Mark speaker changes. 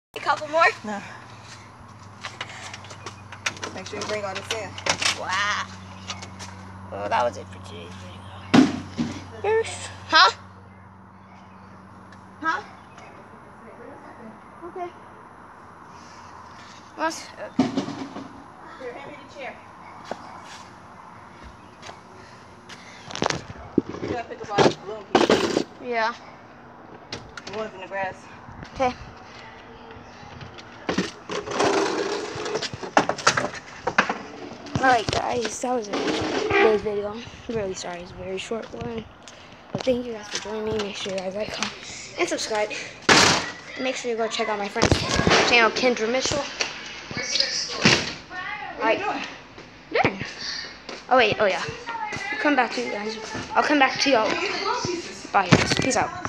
Speaker 1: A couple more?
Speaker 2: No. Make sure you bring all this in.
Speaker 1: Wow. Well, that was it for today's video. Huh? Huh? Okay. What's
Speaker 2: Here, hand me the chair. You gotta pick up all these balloon pieces.
Speaker 1: Yeah.
Speaker 2: The ones in the grass.
Speaker 1: Okay. Alright guys, that was it for today's video. I'm really sorry, it's a very short one. But thank you guys for joining me. Make sure you guys like, comment, and subscribe. Make sure you go check out my friend's channel, Kendra Mitchell. Alright. Dang. Oh wait, oh yeah. Come back to you guys. I'll come back to y'all. Bye guys. Peace out.